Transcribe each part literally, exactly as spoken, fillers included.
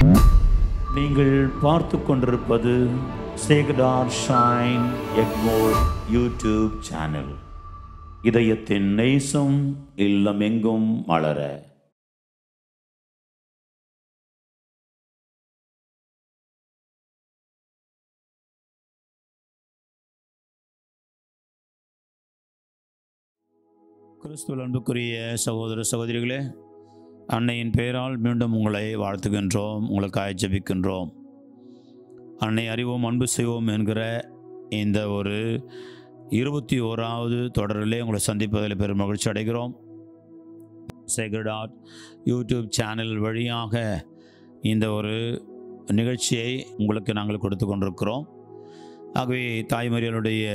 நீங்கள் பார்த்து கொண்டிருப்பது Sacred Heart Shrine Egmore YouTube channel. இதயத்தின் நேசம் இல்லமெங்கும் மலர. கிறிஸ்துவில் அன்புக்குரிய சகோதர சகோதரிகளே, அன்னையின் பெயரால் மீண்டும் உங்களை வாழ்த்துகின்றோம், உங்களுக்காக ஜெபிக்கின்றோம். அன்னை அறிவோம் அன்பு செய்வோம் என்கிற இந்த ஒரு இருபத்தி ஓராவது தொடரிலே உங்களை சந்திப்பதில் பெரும் மகிழ்ச்சி அடைகிறோம். சேக்ரெட் ஹார்ட் யூடியூப் சேனல் வழியாக இந்த ஒரு நிகழ்ச்சியை உங்களுக்கு நாங்கள் கொடுத்து கொண்டிருக்கிறோம். ஆகவே தாய்மரியாளுடைய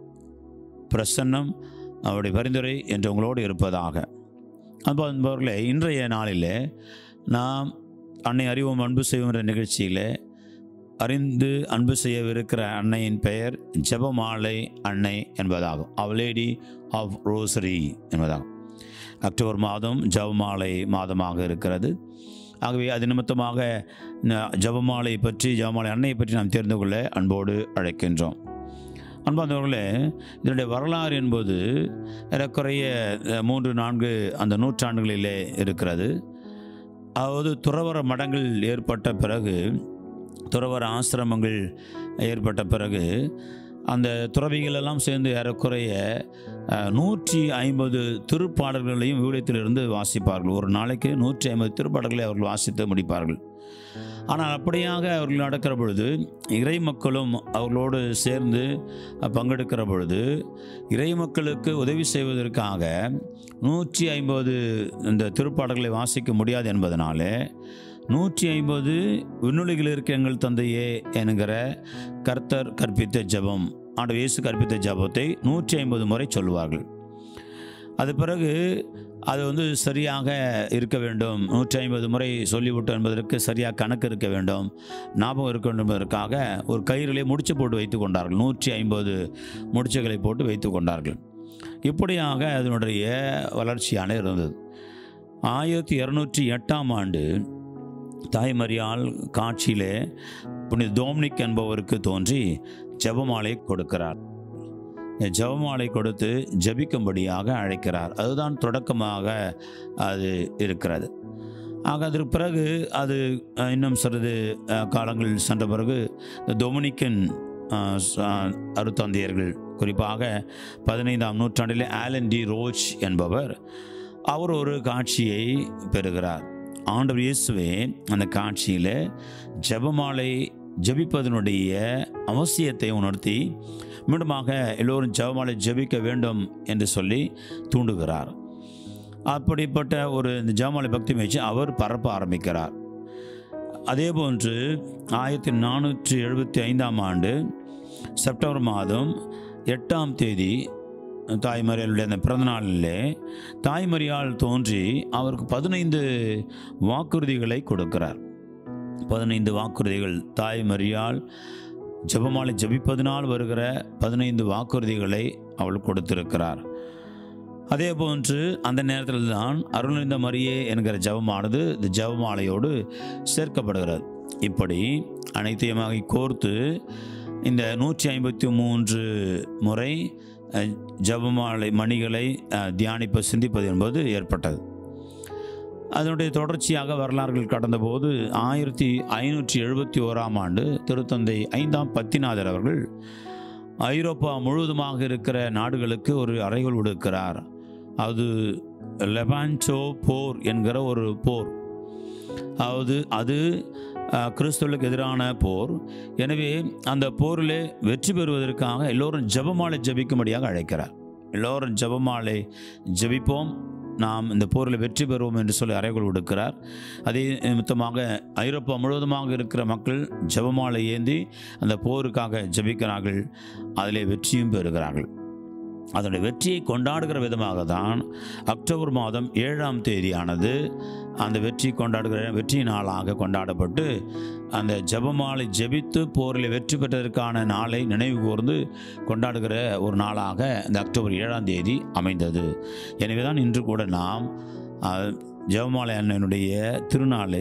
பிரசன்னம், அவருடைய பரிந்துரை என்று உங்களோடு இருப்பதாக. அன்பு அன்பவர்களே, இன்றைய நாளிலே நாம் அன்னை அறிவோம் அன்பு செய்வோம் என்ற நிகழ்ச்சியில் அறிந்து அன்பு செய்யவிருக்கிற அன்னையின் பெயர் ஜெபமாலை அன்னை என்பதாகும். Our Lady of The Rosary என்பதாகும். அக்டோபர் மாதம் ஜெபமாலை மாதமாக இருக்கிறது. ஆகவே அது நிமித்தமாக ஜெபமாலை பற்றி, ஜெபமாலை அன்னையை பற்றி நாம் தெரிந்து கொள்ள அன்போடு அழைக்கின்றோம். அன்பார்ந்தவர்களே, இதனுடைய வரலாறு என்பது ஏறக்குறைய மூன்று நான்கு அந்த நூற்றாண்டுகளிலே இருக்கிறது. அதாவது துறவர மடங்கள் ஏற்பட்ட பிறகு, துறவர ஆசிரமங்கள் ஏற்பட்ட பிறகு அந்த துறவிகளெல்லாம் சேர்ந்து ஏறக்குறைய நூற்றி ஐம்பது திருப்பாடல்களையும் விவிலியத்திலிருந்து வாசிப்பார்கள். ஒரு நாளைக்கு நூற்றி ஐம்பது திருப்பாடல்களை அவர்கள் வாசித்து முடிப்பார்கள். ஆனால் அப்படியாக அவர்கள் நடக்கிற பொழுது இறை மக்களும் அவர்களோடு சேர்ந்து பங்கெடுக்கிற பொழுது இறை மக்களுக்கு உதவி செய்வதற்காக நூற்றி ஐம்பது இந்த திருப்பாடல்களை வாசிக்க முடியாது என்பதனாலே நூற்றி ஐம்பது விண்ணுலகில் இருக்க எங்கள் தந்தையே என்கிற கர்த்தர் கற்பித்த ஜெபம், ஆண்டவர் இயேசு கற்பித்த ஜெபத்தை நூற்றி ஐம்பது முறை சொல்லுவார்கள். அது பிறகு அது வந்து சரியாக இருக்க வேண்டும், நூற்றி ஐம்பது முறை சொல்லிவிட்டோம் என்பதற்கு சரியாக கணக்கு இருக்க வேண்டும், ஞாபகம் இருக்க வேண்டும் என்பதற்காக ஒரு கயிறிலே முடிச்சு போட்டு வைத்து கொண்டார்கள். நூற்றி ஐம்பது முடிச்சுகளை போட்டு வைத்து கொண்டார்கள். இப்படியாக அதனுடைய வளர்ச்சியான இருந்தது. ஆயிரத்தி இரநூற்றி எட்டாம் ஆண்டு தாய்மரியால் காட்சியிலே புனித டோமினிக் என்பவருக்கு தோன்றி ஜெபமாலை கொடுக்கிறார். ஜெபமாலை கொடுத்து ஜெபிக்கும்படியாக அழைக்கிறார். அதுதான் தொடக்கமாக அது இருக்கிறது. ஆக அதற்கு பிறகு அது இன்னும் சிறிது காலங்கள் சென்ற பிறகு டொமினிக்கன் அருத்தந்தையர்கள், குறிப்பாக பதினைந்தாம் நூற்றாண்டிலே ஆலன் டி ரோச் என்பவர், அவர் ஒரு காட்சியை பெறுகிறார். ஆண்டவர் இயேசுவே அந்த காட்சியில் ஜெபமாலை ஜெபிப்பதனுடைய அவசியத்தை உணர்த்தி மீண்டுமாக எல்லோரும் ஜெபமாலை ஜெபிக்க வேண்டும் என்று சொல்லி தூண்டுகிறார். அப்படிப்பட்ட ஒரு இந்த ஜெபமாலை பக்தி முயற்சி அவர் பரப்ப ஆரம்பிக்கிறார். அதே போன்று ஆயிரத்தி நானூற்றி எழுபத்தி ஐந்தாம் ஆண்டு செப்டம்பர் மாதம் எட்டாம் தேதி தாய்மரியாளுடைய அந்த பிறந்த நாளிலே தாய்மரியாள் தோன்றி அவருக்கு பதினைந்து வாக்குறுதிகளை கொடுக்கிறார். பதினைந்து வாக்குறுதிகள், தாய்மரியாள் ஜெபமாலை ஜெபிப்பதனால் வருகிற பதினைந்து வாக்குறுதிகளை அவள் கொடுத்திருக்கிறார். அதே போன்று அந்த நேரத்தில் தான் அருள்நிறைந்த மரியே என்கிற ஜெபமானது இந்த ஜெபமாலையோடு சேர்க்கப்படுகிறது. இப்படி அனைத்தையுமாக கோர்த்து இந்த நூற்றி ஐம்பத்தி மூன்று முறை ஜெபமாலை மணிகளை தியானிப்ப சிந்திப்பது என்பது ஏற்பட்டது. அதனுடைய தொடர்ச்சியாக வரலாறுகள் கடந்தபோது ஆயிரத்தி ஐநூற்றி எழுபத்தி ஓராம் ஆண்டு திருத்தந்தை ஐந்தாம் பத்திநாதர் அவர்கள் ஐரோப்பா முழுவதுமாக இருக்கிற நாடுகளுக்கு ஒரு அறைகோல் விடுக்கிறார். அது லெபான்டோ போர் என்கிற ஒரு போர். அதாவது அது கிறிஸ்துவுக்கு எதிரான போர். எனவே அந்த போரில் வெற்றி பெறுவதற்காக எல்லோரும் ஜெபமாலை ஜெபிக்கும்படியாக அழைக்கிறார். எல்லோரும் ஜெபமாலை ஜெபிப்போம், நாம் இந்த போரில் வெற்றி பெறுவோம் என்று சொல்லி அறைகோல் விடுக்கிறார். அதே நிமித்தமாக ஐரோப்பா முழுவதுமாக இருக்கிற மக்கள் ஜெபமாலை ஏந்தி அந்த போருக்காக ஜெபிக்கிறார்கள். அதிலே வெற்றியும் பெறுகிறார்கள். அதனுடைய வெற்றியை கொண்டாடுகிற விதமாக தான் அக்டோபர் மாதம் ஏழாம் தேதியானது அந்த வெற்றி கொண்டாடுகிற வெற்றி நாளாக கொண்டாடப்பட்டு அந்த ஜெபமாலை ஜெபித்து போரில் வெற்றி பெற்றதற்கான நாளை நினைவு கூர்ந்து கொண்டாடுகிற ஒரு நாளாக இந்த அக்டோபர் ஏழாம் தேதி அமைந்தது. எனவே தான் இன்று கூட நாம் ஜெபமாலை அன்னையினுடைய திருநாளை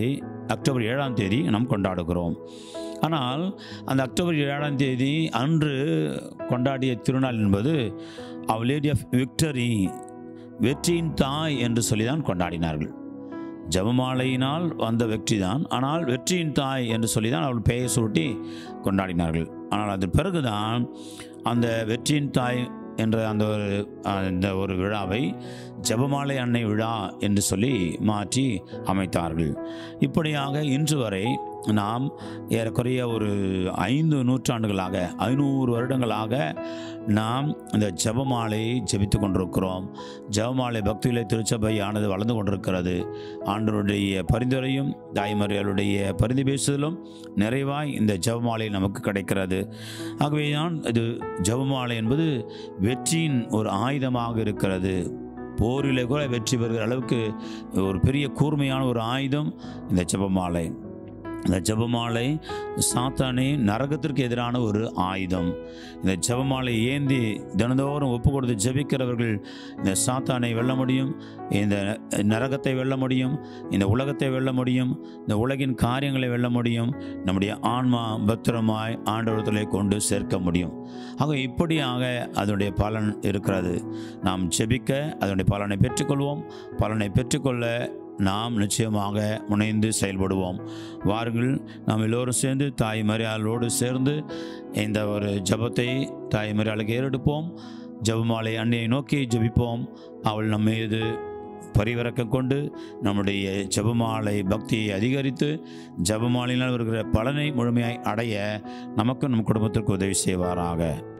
அக்டோபர் ஏழாம் தேதி நாம் கொண்டாடுகிறோம். ஆனால் அந்த அக்டோபர் ஏழாம் தேதி அன்று கொண்டாடிய திருநாள் என்பது அவர் லேடி ஆஃப் விக்டரி, வெற்றியின் தாய் என்று சொல்லி தான் கொண்டாடினார்கள். ஜெபமாலையினால் வந்த வெற்றி தான், ஆனால் வெற்றியின் தாய் என்று சொல்லி தான் அவள் பெயர் சூட்டி கொண்டாடினார்கள். ஆனால் அது பிறகுதான் அந்த வெற்றியின் தாய் என்ற அந்த ஒரு இந்த ஒரு விழாவை ஜெபமாலை அன்னை விழா என்று சொல்லி மாற்றி அமைத்தார்கள். இப்படியாக இன்று வரை நாம் ஏறக்குறைய ஒரு ஐந்து நூற்றாண்டுகளாக ஐநூறு வருடங்களாக நாம் இந்த ஜெபமாலை ஜெபித்து கொண்டிருக்கிறோம். ஜெபமாலை பக்தியிலே திருச்சபையானது வளர்ந்து கொண்டிருக்கிறது. ஆண்டவருடைய பரிந்துரையும் தாய்மறையாளுடைய பரிந்து பேசுதலும் நிறைவாய் இந்த ஜெபமாலை நமக்கு கிடைக்கிறது. ஆகவே தான் இது ஜெபமாலை என்பது வெற்றியின் ஒரு ஆயுதமாக இருக்கிறது. போரிலே கூட வெற்றி பெறுகிற அளவுக்கு ஒரு பெரிய கூர்மையான ஒரு ஆயுதம் இந்த ஜெபமாலை. இந்த ஜெபமாலை சாத்தானே நரகத்திற்கு எதிரான ஒரு ஆயுதம். இந்த ஜெபமாலை ஏந்தி தினந்தோறும் ஒப்பு கொடுத்து ஜெபிக்கிறவர்கள் இந்த சாத்தானை வெல்ல முடியும், இந்த நரகத்தை வெல்ல முடியும், இந்த உலகத்தை வெல்ல முடியும், இந்த உலகின் காரியங்களை வெல்ல முடியும், நம்முடைய ஆன்மா பத்திரமாய் ஆண்டவரத்திலே கொண்டு சேர்க்க முடியும். ஆக இப்படியாக அதனுடைய பலன் இருக்கிறது. நாம் ஜெபிக்க அதனுடைய பலனை பெற்றுக்கொள்வோம். பலனை பெற்றுக்கொள்ள நாம் நிச்சயமாக முனைந்து செயல்படுவோம். வாருங்கள், நாம் எல்லோரும் சேர்ந்து தாய் மரியாளோடு சேர்ந்து இந்த ஒரு ஜெபத்தை தாய் மரியாளுக்கு ஏறெடுப்போம். ஜெபமாலை அன்னையை நோக்கி ஜெபிப்போம். அவள் நம்ம மீது பரிவிறக்கம் கொண்டு நம்முடைய ஜெபமாலை பக்தியை அதிகரித்து ஜெபமாலையினால் வருகிற பலனை முழுமையாய் அடைய நமக்கும் நம் குடும்பத்திற்கு உதவி செய்வாராக.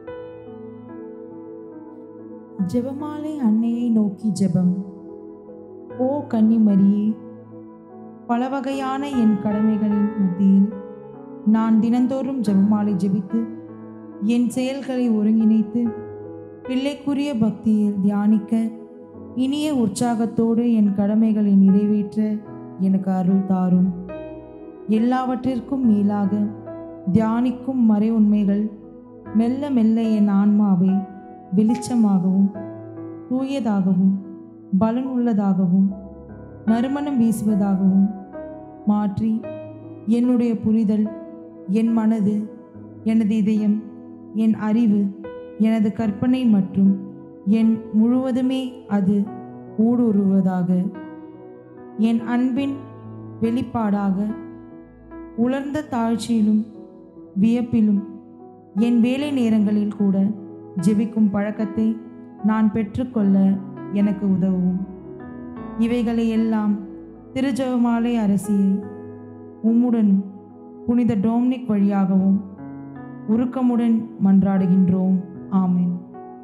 ஜெபமாலை அன்னையை நோக்கி ஜெபம். ஓ கன்னிமரியே, பல வகையான என் கடமைகளின் மத்தியில் நான் தினந்தோறும் ஜெபமாலை ஜெபித்து என் செயல்களை ஒருங்கிணைத்து பிள்ளைக்குரிய பக்தியில் தியானிக்க இனிய உற்சாகத்தோடு என் கடமைகளை நிறைவேற்ற எனக்கு அருள் தாரும். எல்லாவற்றிற்கும் மேலாக தியானிக்கும் மறை உண்மைகள் மெல்ல மெல்ல என் ஆன்மாவை வெளிச்சமாகவும் தூயதாகவும் பலன் உள்ளதாகவும் நறுமணம் வீசுவதாகவும் மாற்றி என்னுடைய புரிதல், என் மனது, எனது இதயம், என் அறிவு, எனது கற்பனை மற்றும் என் முழுவதுமே அது ஊடுருவதாக. என் அன்பின் வெளிப்பாடாக உலர்ந்த தாழ்ச்சியிலும் வியப்பிலும் என் வேலை நேரங்களில் கூட ஜெபிக்கும் பழக்கத்தை நான் பெற்றுக்கொள்ள எனக்கு உதவும். இவைகளை எல்லாம் திருஜெபமாலை அரசியை உம்முடன் புனித டொமினிக் வழியாகவும் உருக்கமுடன் மன்றாடுகின்றோம். ஆமென்.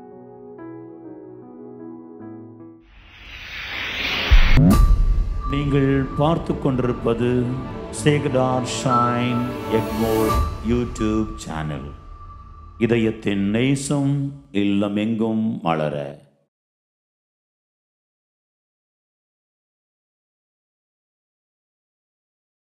நீங்கள் பார்த்து கொண்டிருப்பது Sacred Heart Shrine Egmore YouTube channel. இதயத்தின் நேசம் இல்லமெங்கும் மலர.